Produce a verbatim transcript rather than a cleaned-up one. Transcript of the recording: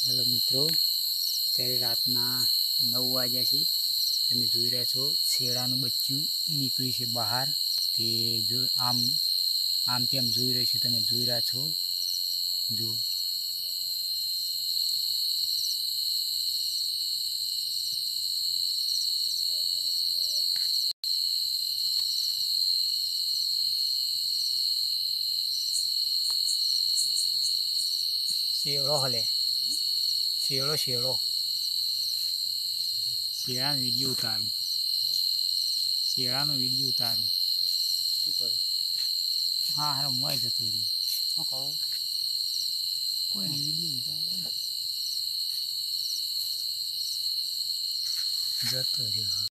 Hello મિત્રો, અત્યારે રાતના નવ વાગ્યા છે. તમે જોઈ રહ્યા છો શેરડાનું બચ્ચું નીકળ્યું છે બહાર. તે જો આમ આમ તેમ જોઈ રહ્યું છે. તમે જોઈ રહ્યા છો જો શેરડો હલે શેરડો શેરડો શેરડાનો વિડીયો ઉતારું શેરડાનો વિડીયો ઉતારું શું કરો? હા હારો મોબાઈલ જતો રહ્યો. શું કહો? કોઈને વિડીયો ઉતારું જતો રહ્યો.